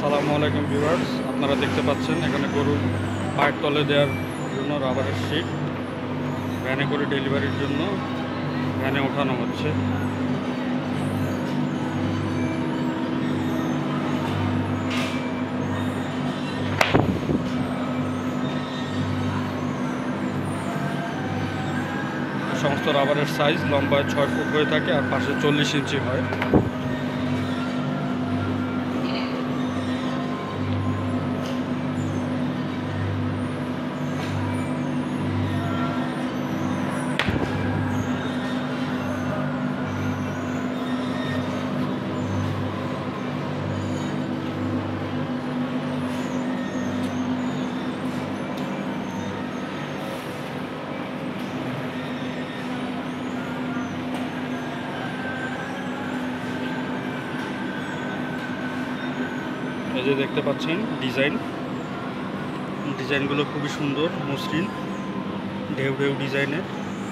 আসসালামু আলাইকুম ভিউয়ার্স, আপনারা দেখতে পাচ্ছেন এখানে গরুর পায়ের তলে দেওয়ার জন্য রাবারের শিট ভ্যানে করে ডেলিভারির জন্য ভ্যানে ওঠানো হচ্ছে। সমস্ত রাবারের সাইজ লম্বায় 6 ফুট হয়ে থাকে আর পাশে 40 ইঞ্চি হয়। এই যে দেখতে পাচ্ছেন ডিজাইনগুলো খুবই সুন্দর, মসৃণ, ঢেউ ঢেউ ডিজাইনের।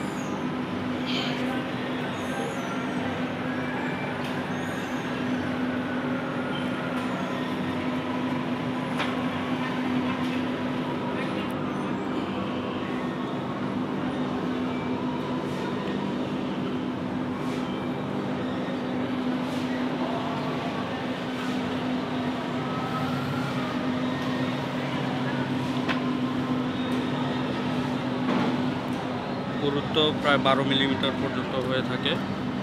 পুরুত্ব প্রায় 12 মিলিমিটার পর্যন্ত হয়ে থাকে।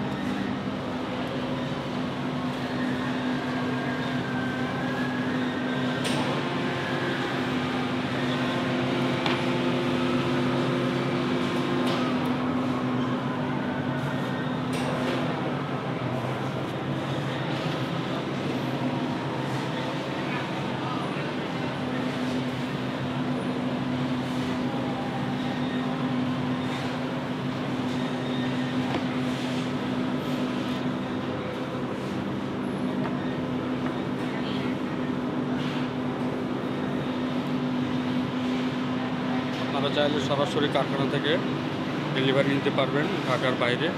আপনারা চাইলে সরাসরি কারখানা থেকে ডেলিভারি নিতে পারবেন ঢাকার বাইরে।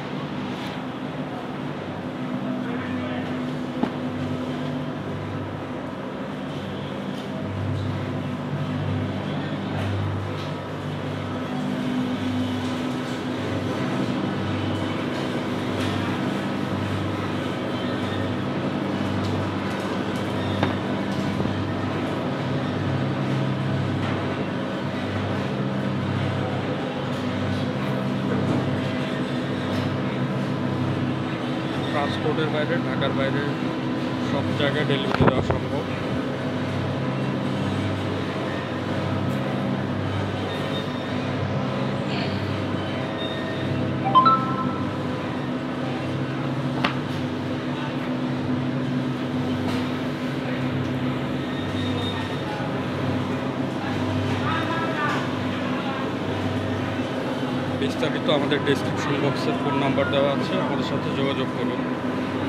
ট্রান্সপোর্টের বাইরে, ঢাকার বাইরে সব জায়গায় ডেলিভারি দেওয়া সম্ভব। বিস্তারিত আমাদের ডেসক্রিপশন বক্সের ফোন নাম্বার দেওয়া আছে, আমাদের সাথে যোগাযোগ করুন।